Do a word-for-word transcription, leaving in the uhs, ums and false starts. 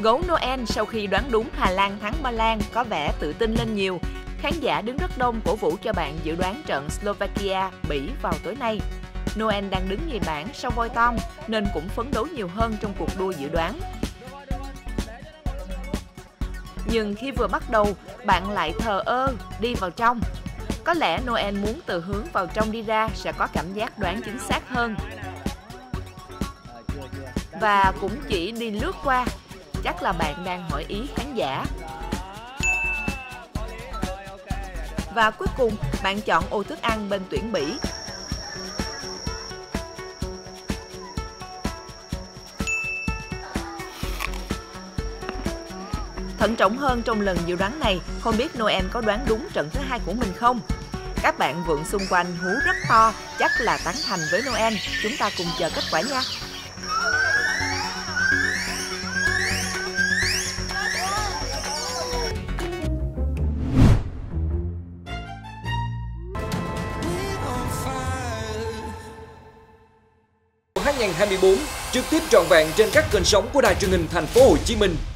Gấu Noel sau khi đoán đúng Hà Lan thắng Ba Lan có vẻ tự tin lên nhiều. Khán giả đứng rất đông cổ vũ cho bạn dự đoán trận Slovakia, Bỉ vào tối nay. Noel đang đứng nhì bảng sau voi Tom nên cũng phấn đấu nhiều hơn trong cuộc đua dự đoán. Nhưng khi vừa bắt đầu, bạn lại thờ ơ đi vào trong. Có lẽ Noel muốn từ hướng vào trong đi ra sẽ có cảm giác đoán chính xác hơn. Và cũng chỉ đi lướt qua. Chắc là bạn đang hỏi ý khán giả. Và cuối cùng, bạn chọn ô thức ăn bên tuyển Bỉ. Thận trọng hơn trong lần dự đoán này, không biết Noel có đoán đúng trận thứ hai của mình không? Các bạn vượn xung quanh hú rất to, chắc là tán thành với Noel. Chúng ta cùng chờ kết quả nha! hai không hai tư trực tiếp trọn vẹn trên các kênh sóng của Đài Truyền hình Thành phố Hồ Chí Minh.